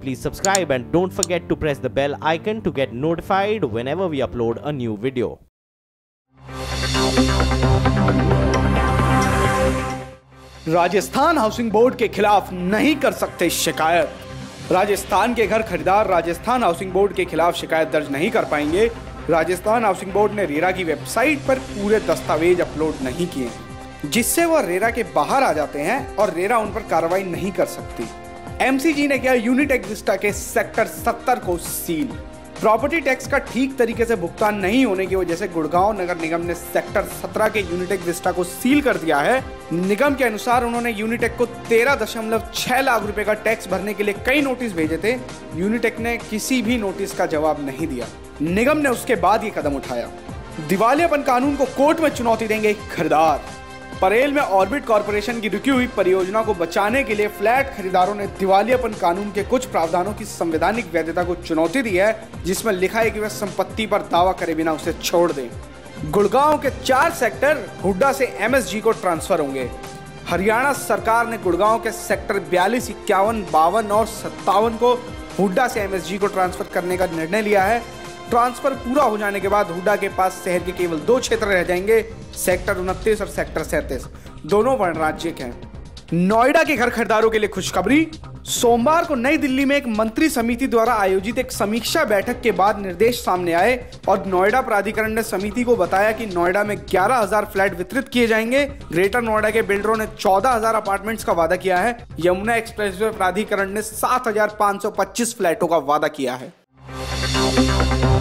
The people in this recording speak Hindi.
please subscribe and don't forget to press the bell icon to get notified whenever we upload a new video. Rajasthan housing board के खिलाफ नहीं कर सकते शिकायत। राजस्थान के घर खरीदार राजस्थान हाउसिंग बोर्ड के खिलाफ शिकायत दर्ज नहीं कर पाएंगे। राजस्थान हाउसिंग बोर्ड ने रेरा की वेबसाइट पर पूरे दस्तावेज अपलोड नहीं किए, जिससे वह रेरा के बाहर आ जाते हैं और रेरा उन पर कार्रवाई नहीं कर सकती। एमसीजी ने किया यूनिट एक्विस्टा के सेक्टर 70 को सील। प्रॉपर्टी टैक्स का ठीक तरीके से भुगतान नहीं होने की वजह से गुड़गांव नगर निगम ने सेक्टर 17 के यूनिट एक्विस्टा को सील कर दिया है। निगम के अनुसार उन्होंने यूनिटेक को 13.6 लाख रुपए का टैक्स भरने के लिए कई नोटिस भेजे थे। यूनिटेक ने किसी भी नोटिस का जवाब नहीं दिया। निगम ने उसके बाद ये कदम उठाया। दिवालियापन कानून को कोर्ट में चुनौती देंगे खरीदार। परेल में ऑर्बिट कॉर्पोरेशन की रुकी हुई परियोजना को बचाने के लिए फ्लैट खरीदारों ने दिवालियापन कानून के कुछ प्रावधानों की संवैधानिक वैधता को चुनौती दी है, जिसमें लिखा है कि वह संपत्ति पर दावा करे बिना उसे छोड़ दें। गुड़गांव के 4 सेक्टर हुड्डा से एमएसजी को ट्रांसफर होंगे। हरियाणा सरकार ने गुड़गांव के सेक्टर 42, 51, 52 और 57 को हुड्डा से एमएसजी को ट्रांसफर करने का निर्णय लिया है। ट्रांसफर पूरा हो जाने के बाद हुड्डा के पास शहर के केवल 2 क्षेत्र रह जाएंगे, सेक्टर 29 और सेक्टर 37। दोनों वर्णराज्य के हैं। नोएडा के घर खरीदारों के लिए खुशखबरी। सोमवार को नई दिल्ली में एक मंत्री समिति द्वारा आयोजित एक समीक्षा बैठक के बाद निर्देश सामने आए और नोएडा प्राधिकरण ने समिति को बताया कि नोएडा में 11,000 फ्लैट वितरित किए जाएंगे। ग्रेटर नोएडा के बिल्डरों ने 14,000 अपार्टमेंट्स का वादा किया है। यमुना एक्सप्रेसवे प्राधिकरण ने 7,525 फ्लैटों का वादा किया है।